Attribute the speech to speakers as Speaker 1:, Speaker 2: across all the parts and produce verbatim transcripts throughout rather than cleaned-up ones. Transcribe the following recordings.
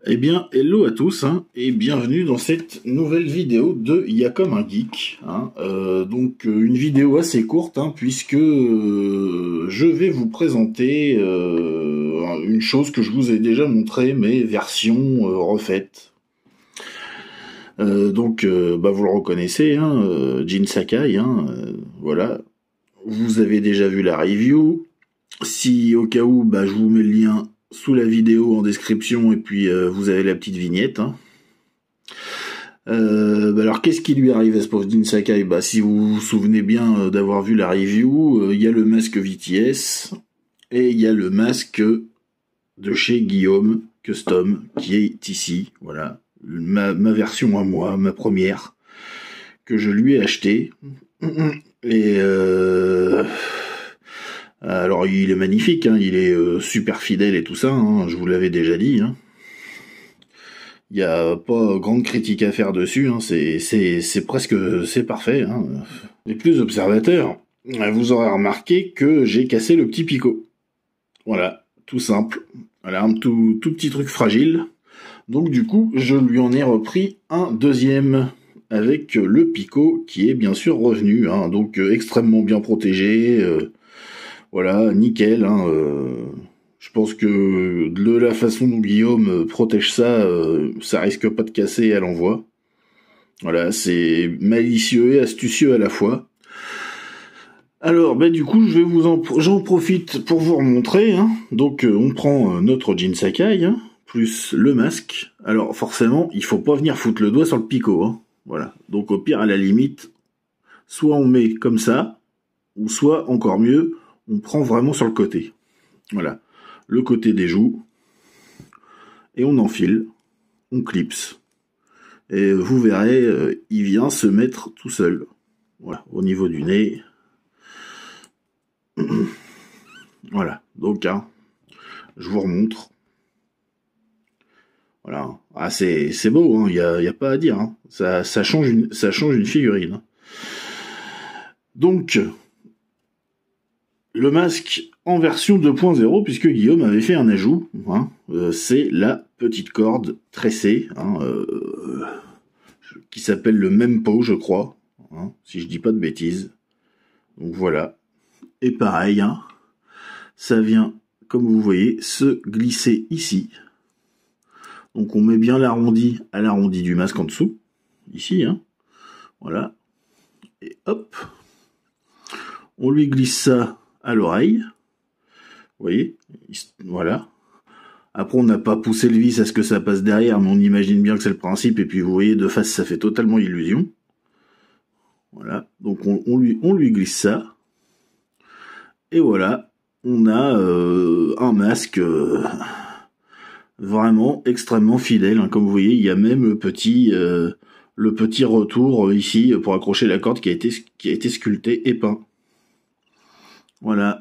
Speaker 1: Eh bien, hello à tous, hein, et bienvenue dans cette nouvelle vidéo de Y'a comme un geek. Hein. Euh, donc, euh, une vidéo assez courte, hein, puisque euh, je vais vous présenter euh, une chose que je vous ai déjà montré, mais version euh, refaite. Euh, donc, euh, bah, vous le reconnaissez, hein, euh, Jin Sakai, hein, euh, voilà. Vous avez déjà vu la review. Si au cas où, bah, je vous mets le lien sous la vidéo en description et puis euh, vous avez la petite vignette. Hein. Euh, bah alors qu'est-ce qui lui arrive à ce pauvre Jin Sakai? Bah si vous vous souvenez bien euh, d'avoir vu la review, il euh, y a le masque V T S et il y a le masque de chez Guillaume Custom qui est ici. Voilà, ma, ma version à moi, ma première que je lui ai acheté. Et euh... alors il est magnifique, hein, il est euh, super fidèle et tout ça, hein, je vous l'avais déjà dit. Hein. Il n'y a pas grande critique à faire dessus, hein, c'est, c'est, c'est presque c'est parfait. Hein. Les plus observateurs, vous aurez remarqué que j'ai cassé le petit picot. Voilà, tout simple. Voilà, un tout, tout petit truc fragile. Donc du coup, je lui en ai repris un deuxième avec le picot qui est bien sûr revenu, hein, donc euh, extrêmement bien protégé. Euh, Voilà, nickel. Hein, euh, je pense que de la façon dont Guillaume protège ça, euh, ça risque pas de casser à l'envoi. Voilà, c'est malicieux et astucieux à la fois. Alors, bah du coup, je vais vous en, j'en profite pour vous remontrer. Hein. Donc, euh, on prend notre Jin Sakai hein, plus le masque. Alors, forcément, il faut pas venir foutre le doigt sur le picot. Hein. Voilà. Donc, au pire, à la limite, soit on met comme ça, ou soit encore mieux. On prend vraiment sur le côté. Voilà. Le côté des joues. Et on enfile. On clipse. Et vous verrez, euh, il vient se mettre tout seul. Voilà. Au niveau du nez. Voilà. Donc, hein, je vous remontre. Voilà. Ah, c'est, c'est beau, il hein, n'y a, a pas à dire. Hein. Ça, ça, change une, ça change une figurine. Donc, le masque en version deux point zéro, puisque Guillaume avait fait un ajout, hein, euh, c'est la petite corde tressée, hein, euh, qui s'appelle le Mempo, je crois, hein, si je dis pas de bêtises. Donc voilà. Et pareil, hein, ça vient, comme vous voyez, se glisser ici. Donc on met bien l'arrondi à l'arrondi du masque en dessous, ici, hein, voilà. Et hop, on lui glisse ça à l'oreille. Vous voyez, voilà. Après, on n'a pas poussé le vis à ce que ça passe derrière, mais on imagine bien que c'est le principe. Et puis, vous voyez, de face, ça fait totalement illusion. Voilà. Donc, on, on, lui, on lui glisse ça. Et voilà. On a euh, un masque euh, vraiment extrêmement fidèle. Hein. Comme vous voyez, il y a même le petit, euh, le petit retour ici pour accrocher la corde qui a été, qui a été sculpté et peint. Voilà.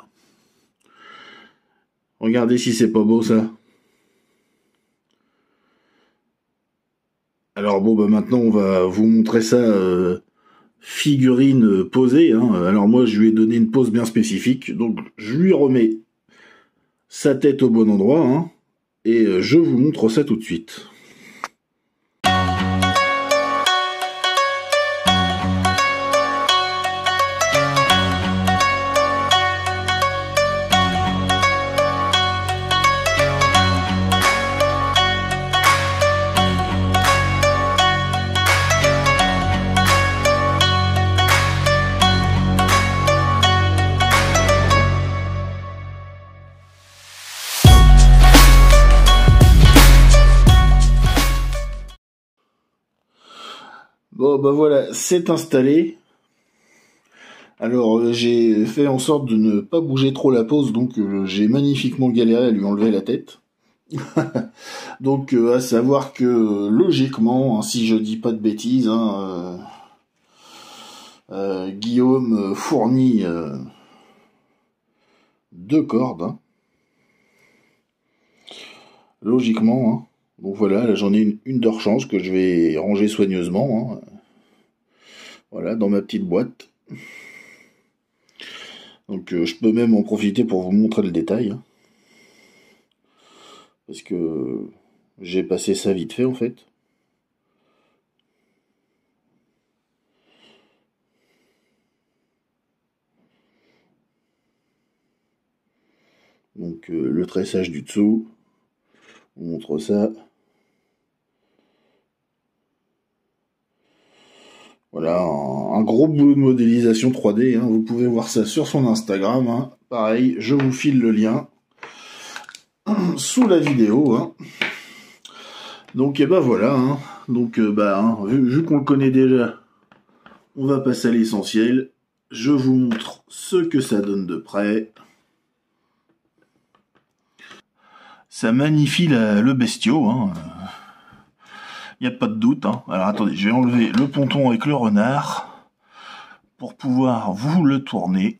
Speaker 1: Regardez si c'est pas beau, ça. Alors bon, bah maintenant on va vous montrer ça euh, figurine euh, posée. Hein. Alors moi je lui ai donné une pose bien spécifique, donc je lui remets sa tête au bon endroit, hein, et euh, je vous montre ça tout de suite. Bon bah voilà, c'est installé. Alors euh, j'ai fait en sorte de ne pas bouger trop la pose, donc euh, j'ai magnifiquement galéré à lui enlever la tête. Donc euh, à savoir que euh, logiquement, hein, si je dis pas de bêtises, hein, euh, euh, Guillaume fournit euh, deux cordes. Hein. Logiquement, hein. Donc voilà, là j'en ai une, une de rechange que je vais ranger soigneusement. Hein. Voilà, dans ma petite boîte. Donc euh, je peux même en profiter pour vous montrer le détail. Hein. Parce que J'ai passé ça vite fait en fait. Donc euh, le tressage du dessous, on montre ça. Voilà, un, un gros boulot de modélisation trois D, hein. Vous pouvez voir ça sur son Instagram, hein. Pareil, je vous file le lien sous la vidéo, hein. Donc et ben voilà, hein. Donc euh, bah hein, vu, vu qu'on le connaît déjà, on va passer à l'essentiel. Je vous montre ce que ça donne de près. Ça magnifie la, le bestiau, hein. Il n'y a pas de doute, hein. Alors attendez, je vais enlever le ponton avec le renard pour pouvoir vous le tourner.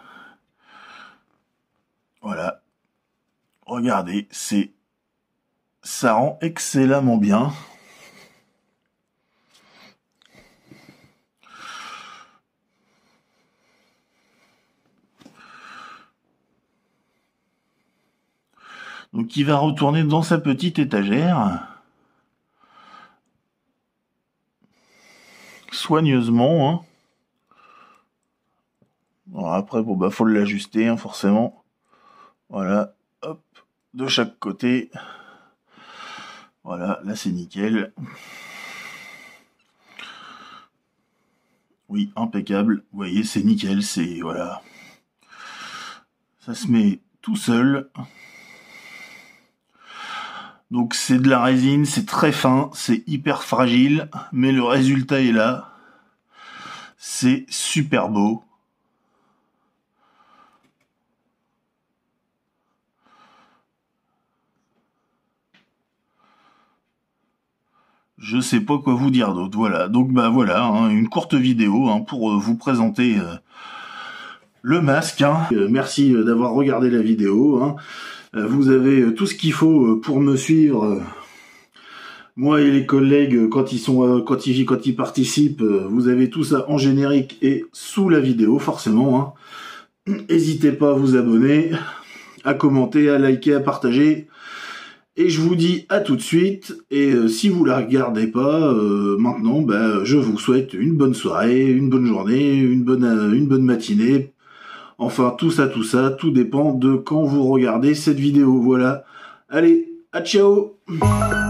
Speaker 1: Voilà. Regardez, c'est ça rend excellemment bien. Donc il va retourner dans sa petite étagère. Soigneusement, hein. Alors après, bon bah faut l'ajuster, hein, forcément. Voilà, hop, de chaque côté. Voilà, là c'est nickel. Oui, impeccable. Vous voyez, c'est nickel, c'est voilà. Ça se met tout seul. Donc c'est de la résine, c'est très fin, c'est hyper fragile, mais le résultat est là. C'est super beau. Je sais pas quoi vous dire d'autre. Voilà, donc bah voilà, hein, une courte vidéo hein, pour euh, vous présenter euh, le masque. Hein. Euh, merci d'avoir regardé la vidéo. Hein. Euh, vous avez tout ce qu'il faut pour me suivre. Moi et les collègues, quand ils sont, quand ils, quand ils participent, vous avez tout ça en générique et sous la vidéo, forcément. N'hésitez hein. pas à vous abonner, à commenter, à liker, à partager. Et je vous dis à tout de suite. Et euh, si vous la regardez pas euh, maintenant, bah, je vous souhaite une bonne soirée, une bonne journée, une bonne, euh, une bonne matinée. Enfin, tout ça, tout ça, tout dépend de quand vous regardez cette vidéo. Voilà. Allez, à ciao!